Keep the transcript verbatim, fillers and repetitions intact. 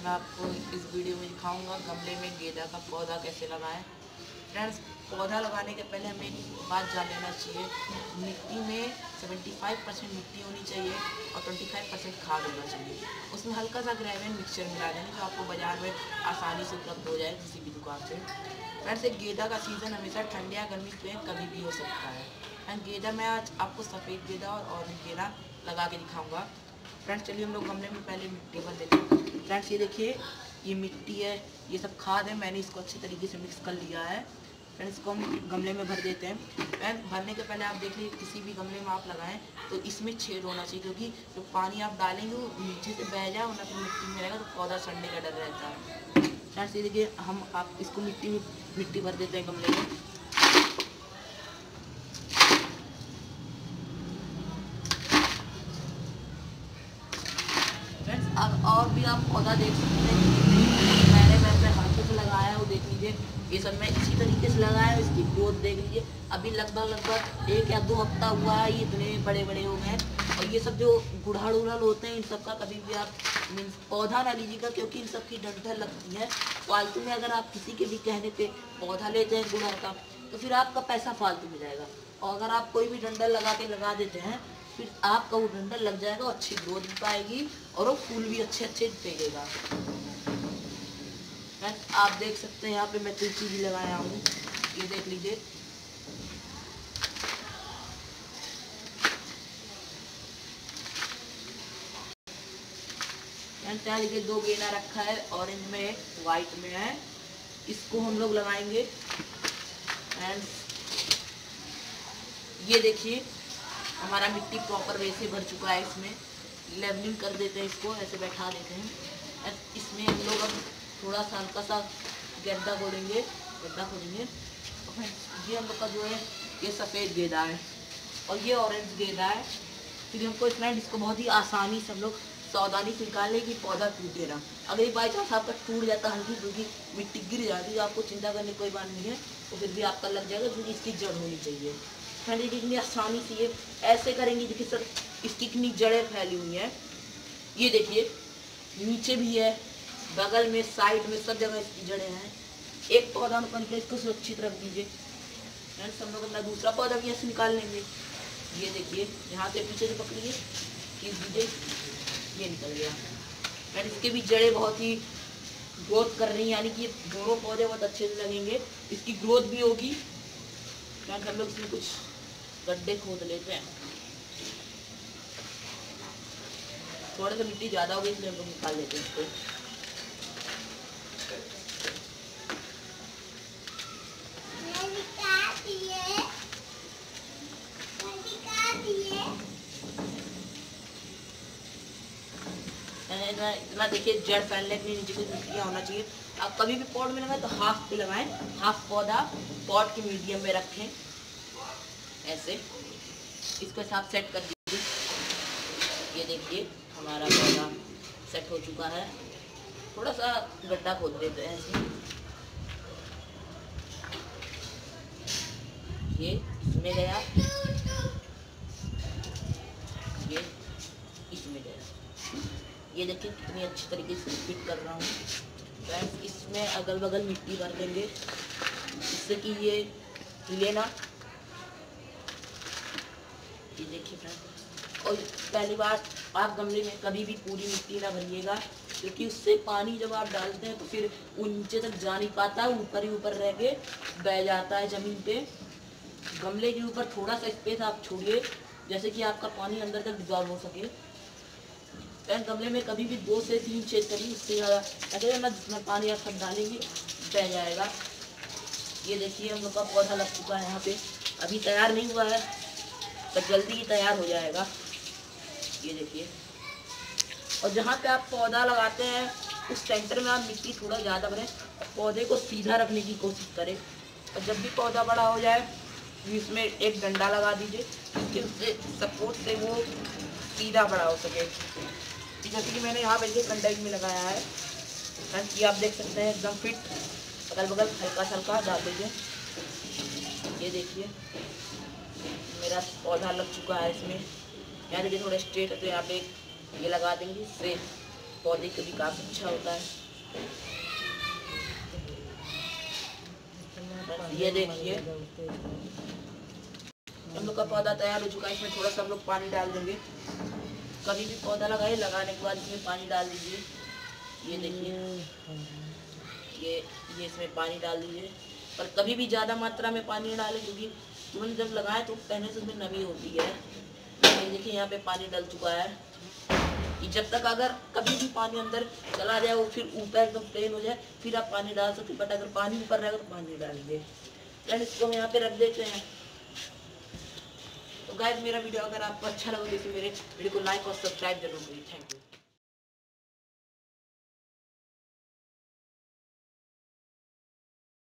मैं आपको इस वीडियो में दिखाऊंगा गमले में गेंदा का पौधा कैसे लगाएं। फ्रेंड्स, पौधा लगाने के पहले हमें एक बात जान लेना चाहिए, मिट्टी में पचहत्तर परसेंट मिट्टी होनी चाहिए और पच्चीस परसेंट खाद होना चाहिए। उसमें हल्का सा ग्रेवियन मिक्सचर मिला देंगे जो आपको बाजार में आसानी से उपलब्ध हो जाए किसी भी दुकान से। फ्रेंड्स, एक गेंदा का सीज़न हमेशा ठंड या गर्मी में कभी भी हो सकता है। एंड गेंदा मैं आज आपको सफ़ेद गेंदा और ऑरेंज गेंदा लगा के दिखाऊंगा। फ्रेंड्स, चलिए हम लोग गमले में पहले मिट्टी भर देते हैं। फ्रेंड्स, ये देखिए, ये मिट्टी है, ये सब खाद है, मैंने इसको अच्छे तरीके से मिक्स कर लिया है। फ्रेंड्स, इसको हम गमले में भर देते हैं। फ्रेंड्स, भरने के पहले आप देख लीजिए, किसी भी गमले में आप लगाएं तो इसमें छेद होना चाहिए, क्योंकि जो पानी आप डालेंगे वो नीचे से बह जाए, वरना फिर मिट्टी में रहेगा तो पौधा सड़ने का डर रहता है। फ्रेंड्स, ये देखिए, हम आप इसको मिट्टी में मिट्टी भर देते हैं गमले में। अब और भी आप पौधा देख सकते हैं, मैंने मैं अपने हाथों से लगाया है वो देख लीजिए। ये सब मैं इसी तरीके से लगाया है, इसकी ग्रोथ देख लीजिए। अभी लगभग लगभग एक या दो हफ्ता हुआ है, ये इतने बड़े बड़े हो गए हैं। और ये सब जो गुड़हल उड़हल होते हैं, इन सब का कभी भी आप मीन्स पौधा ना लीजिएगा, क्योंकि इन सब की डंठल लगती है फालतू में। अगर आप किसी के भी कहने पे पौधा लेते हैं गुड़हल का, तो फिर आपका पैसा फालतू में जाएगा। और अगर आप कोई भी डंडल लगा के लगा देते हैं, फिर आपका वो डंडल लग जाएगा, अच्छी ग्रोथ भी पाएगी और वो फूल भी अच्छे अच्छे फेंकेगा। आप देख सकते हैं यहाँ पे मैं तुलसी भी लगाया हूँ, ये देख लीजिए। यहाँ देखिए, दो गेंदा रखा है, ऑरेंज में वाइट में है। इसको हम लोग लगाएंगे। एंड ये देखिए, हमारा मिट्टी प्रॉपर वैसे भर चुका है। इसमें लेवलिंग कर देते हैं, इसको ऐसे बैठा देते हैं। इसमें हम लोग अब थोड़ा सा हल्का सा गड्ढा खोदेंगे गड्ढा खोदेंगे ये हम लोग का जो है ये सफ़ेद गेंदा है और ये ऑरेंज गेंदा है। फिर हमको फ्रेंड इसको बहुत ही आसानी से हम लोग सावधानी से निकालने की पौधा टूटे ना। अगर ये बाई चांस आपका टूट जाता हल्की फुल्की मिट्टी गिर जाती है, आपको चिंता करने की कोई बात नहीं है, तो फिर भी आपका लग जाएगा, क्योंकि इसकी जड़ होनी चाहिए। फ्रेंड, देखिए कितनी आसानी से ये ऐसे करेंगे। देखिए सर, इसकी कितनी जड़ें फैली हुई हैं, ये देखिए, नीचे भी है, बगल में, साइड में, सब जगह इसकी जड़ें हैं। एक पौधा निकाल के इसको सुरक्षित रख दीजिए। फ्रेंड्स, हम लोग अपना दूसरा पौधा भी ऐसे निकाल लेंगे। ये देखिए, यहाँ से पीछे से पकड़िए, खींच दीजिए, ये निकल गया। फ्रेंड्स, इसके भी जड़ें बहुत ही ग्रोथ कर रही हैं, यानी कि ये दोनों पौधे बहुत अच्छे से लगेंगे, इसकी ग्रोथ भी होगी। फ्रेंड्स, हम लोग इसमें कुछ गड्ढे खोद लेते हैं। थोड़ा सा मिट्टी ज़्यादा हो गई, इसलिए हम लोग निकाल लेते हैं इसको। इतना इतना देखिए, जड़ फैलने के लिए नीचे कुछ मिट्टियाँ होना चाहिए। आप कभी भी पॉट में लगाएं तो हाफ पे लगाएं, हाफ पौधा पॉट के मीडियम में रखें। ऐसे इसको साफ सेट कर दीजिए। ये देखिए, हमारा पौधा सेट हो चुका है। थोड़ा सा गड्ढा खोद देते हैं ऐसे। ये इसमें गया, ये इसमें गया। ये देखिए कितनी अच्छी तरीके से फिट कर रहा हूँ। फ्रेंड्स, इसमें अगल बगल मिट्टी भर देंगे, जिससे कि ये हिले ना। ये देखिए फ्रेंड्स, और पहली बार आप गमले में कभी भी पूरी मिट्टी ना भरिएगा, क्योंकि उससे पानी जब आप डालते हैं तो फिर वो नीचे तक जा नहीं पाता, ऊपर ही ऊपर रह के बह जाता है ज़मीन पे। गमले के ऊपर थोड़ा सा स्पेस आप छोड़िए, जैसे कि आपका पानी अंदर तक डिजॉल्व हो सके। गमले में कभी भी दो से तीन छेद करिए, उससे ज़्यादा अगर ना जितना पानी आप सब डालेंगे बह जाएगा। ये देखिए, हम लोग का पौधा लग चुका है यहाँ पे, अभी तैयार नहीं हुआ है, तो जल्दी ही तैयार हो जाएगा। ये देखिए, और जहाँ पे आप पौधा लगाते हैं उस सेंटर में आप मिट्टी थोड़ा ज़्यादा भरें, पौधे को सीधा रखने की कोशिश करें। और जब भी पौधा बड़ा हो जाए, इसमें एक डंडा लगा दीजिए, जिसके उससे सपोर्ट से वो सीधा बड़ा हो सके। जैसे कि मैंने यहाँ पे ये कंटेनर में लगाया है, कि आप देख सकते हैं एकदम फिट। अगल बगल हल्का सा हल्का डाल दीजिए। ये देखिए, मेरा पौधा लग चुका है इसमें। यहाँ देखिए थोड़ा स्ट्रेट है, तो यहाँ पे ये लगा देंगे, इससे पौधे के भी काफ़ी अच्छा होता है। ये देखिए हम लोग का पौधा तैयार हो चुका है। इसमें थोड़ा सा हम लोग पानी डाल देंगे। कभी भी पौधा लगाए, लगाने के बाद इसमें पानी डाल दीजिए। ये देखिए ये ये इसमें पानी डाल दीजिए, पर कभी भी ज़्यादा मात्रा में पानी न डालें, क्योंकि तुरंत जब लगाए तो पहले से उसमें नमी होती है। ये देखिए यहाँ पे पानी डल चुका है। कि जब तक अगर कभी भी पानी अंदर चला जाए, वो फिर ऊपर एकदम प्लेन हो जाए, फिर आप पानी डाल सकते। बट अगर पानी ऊपर रहेगा तो पानी डालिए। फ्रेंड इसको हम यहाँ पे रख देते हैं। तो गाइस मेरा वीडियो अगर आपको अच्छा लगा तो मेरे वीडियो को लाइक और सब्सक्राइब जरूर करिए। Thank you.